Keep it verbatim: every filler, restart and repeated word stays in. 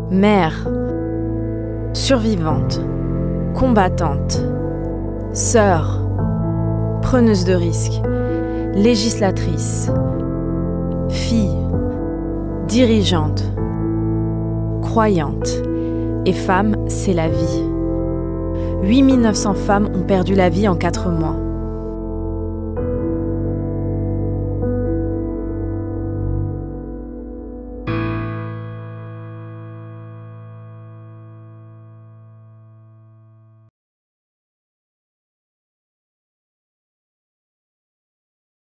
Mère, survivante, combattante, sœur, preneuse de risques, législatrice, fille, dirigeante, croyante et femme, c'est la vie. huit mille neuf cents femmes ont perdu la vie en quatre mois.